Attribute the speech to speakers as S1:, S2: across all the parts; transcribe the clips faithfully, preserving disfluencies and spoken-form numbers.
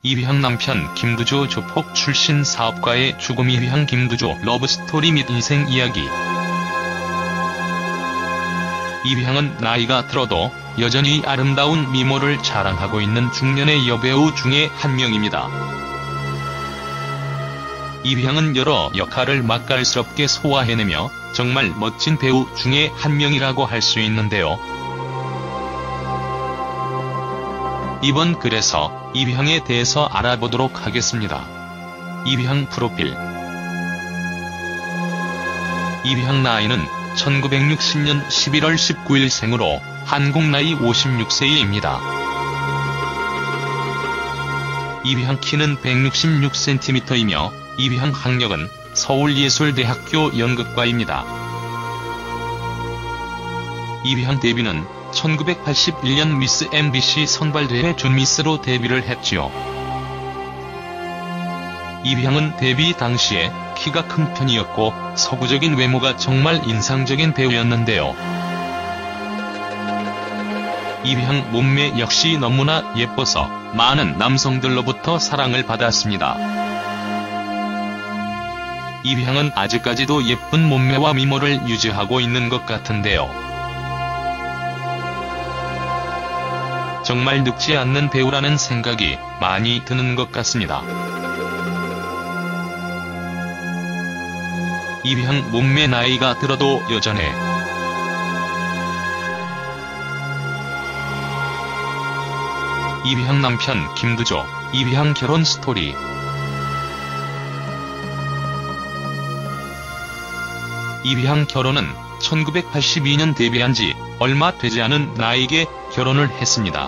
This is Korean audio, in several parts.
S1: 이휘향 남편 김두조 조폭 출신 사업가의 죽음. 이휘향 김두조 러브스토리 및 인생 이야기. 이휘향은 나이가 들어도 여전히 아름다운 미모를 자랑하고 있는 중년의 여배우 중에 한 명입니다. 이휘향은 여러 역할을 맛깔스럽게 소화해내며 정말 멋진 배우 중에 한 명이라고 할 수 있는데요. 이번 글에서 이휘향에 대해서 알아보도록 하겠습니다. 이휘향 프로필. 이휘향 나이는 천구백육십 년 십일월 십구일 생으로 한국 나이 오십육 세입니다. 이휘향 키는 백육십육 센티미터이며 이휘향 학력은 서울예술대학교 연극과입니다. 이휘향 데뷔는 천구백팔십일 년 미스 엠비씨 선발대회 준미스로 데뷔를 했지요. 이휘향은 데뷔 당시에 키가 큰 편이었고 서구적인 외모가 정말 인상적인 배우였는데요. 이휘향 몸매 역시 너무나 예뻐서 많은 남성들로부터 사랑을 받았습니다. 이휘향은 아직까지도 예쁜 몸매와 미모를 유지하고 있는 것 같은데요. 정말 늙지 않는 배우라는 생각이 많이 드는 것 같습니다. 이휘향 몸매 나이가 들어도 여전해. 이휘향 남편 김두조, 이휘향 결혼 스토리. 이휘향 결혼은 천구백팔십이 년 데뷔한 지 얼마 되지 않은 나이에 결혼을 했습니다.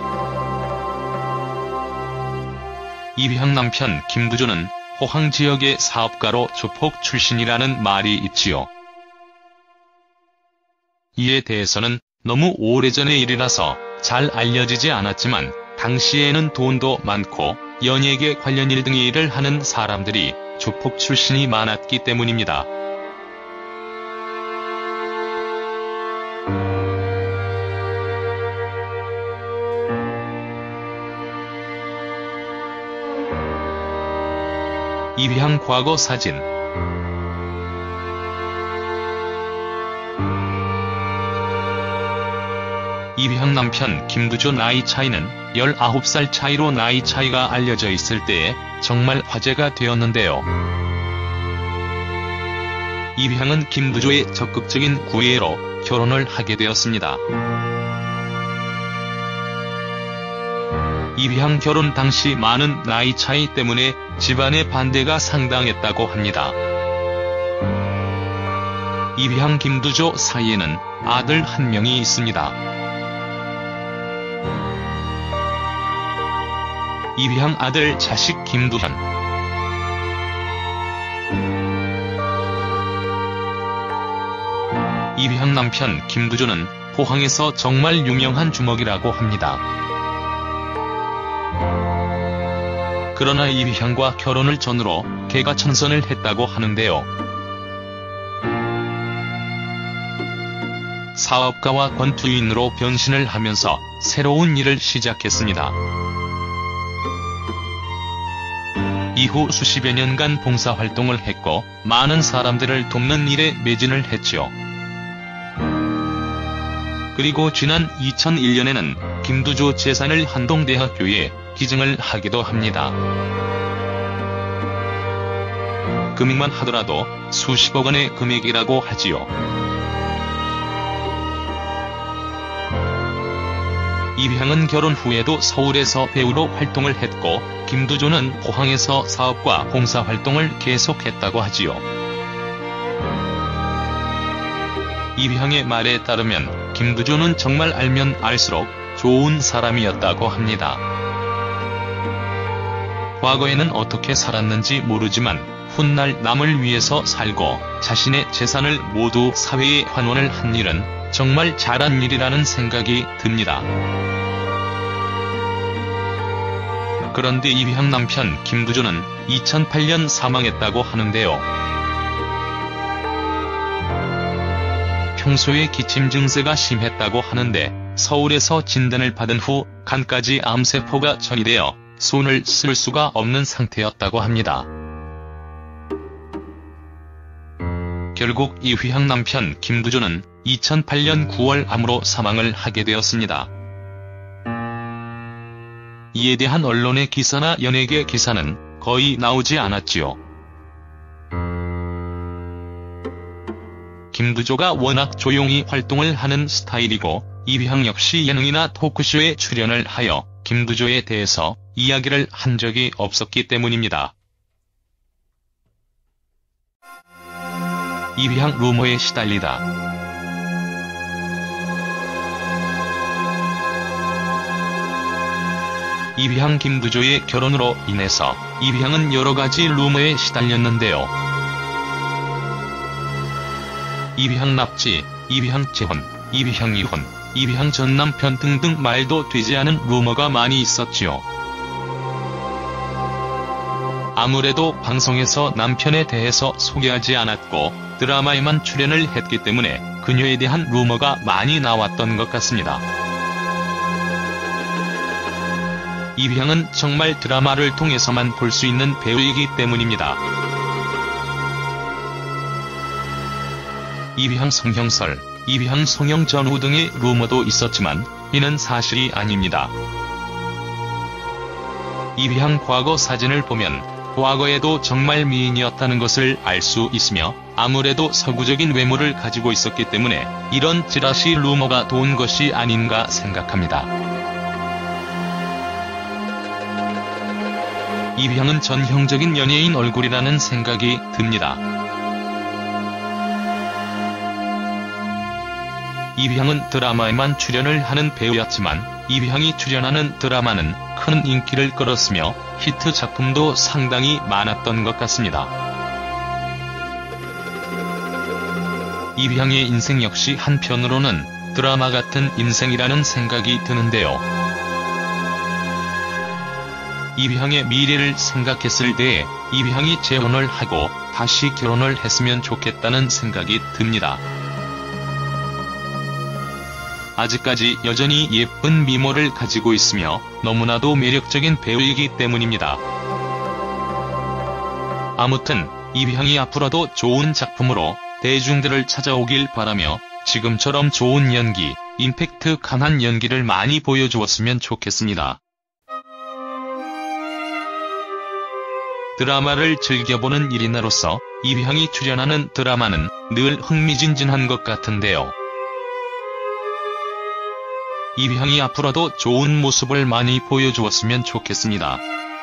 S1: 이휘향 남편 김두조는 포항 지역의 사업가로 조폭 출신이라는 말이 있지요. 이에 대해서는 너무 오래전의 일이라서 잘 알려지지 않았지만 당시에는 돈도 많고 연예계 관련 일 등의 일을 하는 사람들이 조폭 출신이 많았기 때문입니다. 이휘향 과거 사진. 이휘향 남편 김두조 나이 차이는 열아홉 살 차이로 나이 차이가 알려져 있을 때에 정말 화제가 되었는데요. 이휘향은 김두조의 적극적인 구애로 결혼을 하게 되었습니다. 이휘향 결혼 당시 많은 나이 차이 때문에 집안의 반대가 상당했다고 합니다. 이휘향 김두조 사이에는 아들 한 명이 있습니다. 이휘향 아들 자식 김두현. 이휘향 남편 김두조는 포항에서 정말 유명한 주먹이라고 합니다. 그러나 이휘향과 결혼을 전후로 개가천선을 했다고 하는데요. 사업가와 권투인으로 변신을 하면서 새로운 일을 시작했습니다. 이후 수십여 년간 봉사활동을 했고 많은 사람들을 돕는 일에 매진을 했지요. 그리고 지난 이천일 년에는 김두조 재산을 한동대학교에 기증을 하기도 합니다. 금액만 하더라도 수십억 원의 금액이라고 하지요. 이휘향은 결혼 후에도 서울에서 배우로 활동을 했고 김두조는 포항에서 사업과 봉사활동을 계속했다고 하지요. 이휘향의 말에 따르면 김두조는 정말 알면 알수록 좋은 사람이었다고 합니다. 과거에는 어떻게 살았는지 모르지만 훗날 남을 위해서 살고 자신의 재산을 모두 사회에 환원을 한 일은 정말 잘한 일이라는 생각이 듭니다. 그런데 이휘향 남편 김두조는 이천팔 년 사망했다고 하는데요. 평소에 기침 증세가 심했다고 하는데 서울에서 진단을 받은 후 간까지 암세포가 전이되어 손을 쓸 수가 없는 상태였다고 합니다. 결국 이휘향 남편 김두조는 이천팔 년 구월 암으로 사망을 하게 되었습니다. 이에 대한 언론의 기사나 연예계 기사는 거의 나오지 않았지요. 김두조가 워낙 조용히 활동을 하는 스타일이고 이휘향 역시 예능이나 토크쇼에 출연을 하여 김두조에 대해서 이야기를 한 적이 없었기 때문입니다. 이휘향 루머에 시달리다. 이휘향 김두조의 결혼으로 인해서 이휘향은 여러가지 루머에 시달렸는데요. 이휘향 납치, 이휘향 재혼, 이휘향 이혼, 이휘향 전 남편 등등 말도 되지 않은 루머가 많이 있었지요. 아무래도 방송에서 남편에 대해서 소개하지 않았고 드라마에만 출연을 했기 때문에 그녀에 대한 루머가 많이 나왔던 것 같습니다. 이휘향은 정말 드라마를 통해서만 볼 수 있는 배우이기 때문입니다. 이휘향 성형설, 이휘향 성형 전후 등의 루머도 있었지만 이는 사실이 아닙니다. 이휘향 과거 사진을 보면 과거에도 정말 미인이었다는 것을 알 수 있으며 아무래도 서구적인 외모를 가지고 있었기 때문에 이런 찌라시 루머가 도운 것이 아닌가 생각합니다. 이휘향은 전형적인 연예인 얼굴이라는 생각이 듭니다. 이휘향은 드라마에만 출연을 하는 배우였지만 이휘향이 출연하는 드라마는 큰 인기를 끌었으며 히트 작품도 상당히 많았던 것 같습니다. 이휘향의 인생 역시 한편으로는 드라마 같은 인생이라는 생각이 드는데요. 이휘향의 미래를 생각했을 때에 이휘향이 재혼을 하고 다시 결혼을 했으면 좋겠다는 생각이 듭니다. 아직까지 여전히 예쁜 미모를 가지고 있으며 너무나도 매력적인 배우이기 때문입니다. 아무튼 이휘향이 앞으로도 좋은 작품으로 대중들을 찾아오길 바라며 지금처럼 좋은 연기, 임팩트 강한 연기를 많이 보여주었으면 좋겠습니다. 드라마를 즐겨보는 일인으로서 이휘향이 출연하는 드라마는 늘 흥미진진한 것 같은데요. 이휘향이 앞으로도 좋은 모습을 많이 보여주었으면 좋겠습니다.